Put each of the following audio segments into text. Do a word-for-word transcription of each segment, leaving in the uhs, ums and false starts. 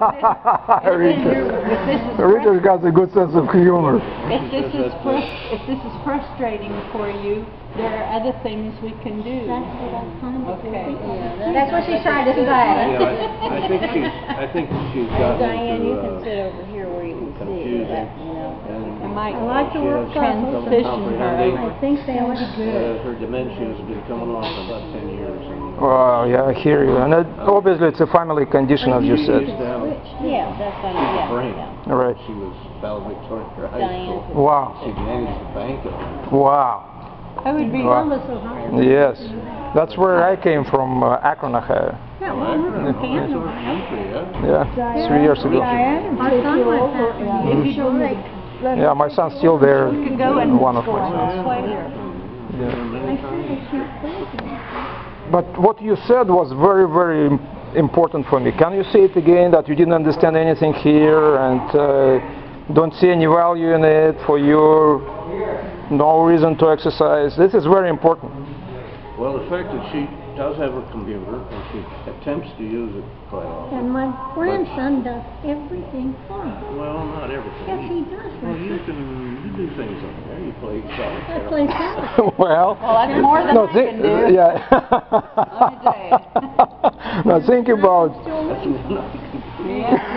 Richard has a good sense of humor. If this is frus- if this is frustrating for you, there are other things we can do. Okay. That's what she's trying to say. Yeah, I, I think she's, I think she's gotten Diane, you into, can uh, sit over here where you can see confusing. that, you know. and I might I like to she work has puzzles. some Transition her. comprehending. I think that was Uh, good. her dementia has been coming on for about ten years. And Well, yeah, I hear you. And it, obviously it's a family condition, as you she said. used to have Yeah, that's fine, a yeah, brain. yeah. All right. She was valedictorian for high Diane. school. Wow. She managed the bank. Wow. I would be. Wow. Columbus, Ohio. Yes. That's where I came from, uh, Akron, Ohio. Yeah, well, we're from Canada, Sort of Ohio. country, yeah. Yeah, three years ago. Our son went back there. If you like, let Yeah, my son's still there. You can go and One of my sons. play here. Yeah. I said I can't play with you. But what you said was very, very im- important for me. Can you say it again, that you didn't understand anything here and uh, don't see any value in it for you, no reason to exercise? This is very important. Well, the fact that she does have a computer and she attempts to use it quite often. And my grandson does everything for me. Well, not everything. Yes, he does. Well, you can you do things on there. You play I solitaire. play salad. Well, Well, that's more than no, I thi- can do. yeah. Let me tell Now think about. Still That's living. more than I can do.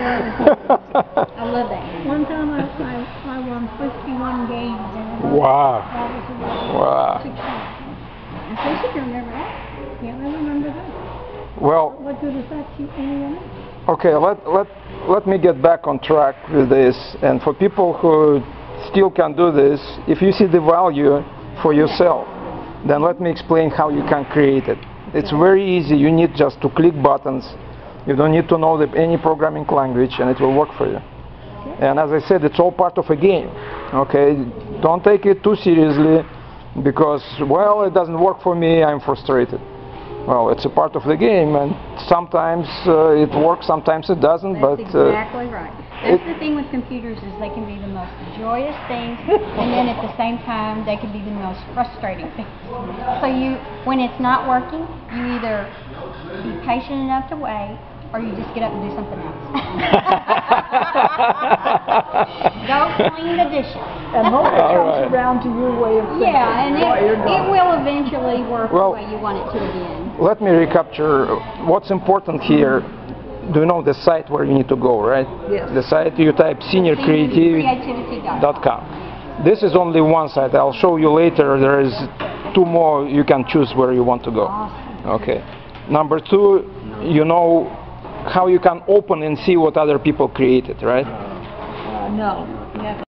I love that. One time I, I, I won fifty-one games in a row. Wow. That was about Wow. six months. I said, you can remember that. Yeah, I remember that. Well, What good is that to anyone else? okay, let, let, let me get back on track with this. And for people who still can do this, if you see the value for yourself, then let me explain how you can create it. It's very easy. You need just to click buttons. You don't need to know the, any programming language, and it will work for you. And as I said, it's all part of a game. Okay, don't take it too seriously because, well, it doesn't work for me, I'm frustrated. Well, it's a part of the game, and sometimes uh, it works, sometimes it doesn't. That's but uh, exactly right. That's it- the thing with computers, is they can be the most joyous things, and then at the same time they can be the most frustrating things. So you, when it's not working, you either be patient enough to wait, or you just get up and do something else. Go clean the dishes. And hope it All comes right. around to your way of thinking. Yeah, and while it, you're it gone. will eventually work Well- the way you want it to again. let me recapture what's important here. Do you know the site where you need to go, right? Yes. The site you type senior creativity Creativity dot dot com. This is only one site. I'll show you later. There is two more. You can choose where you want to go. Okay. Number two, you know how you can open and see what other people created, right? Uh, no.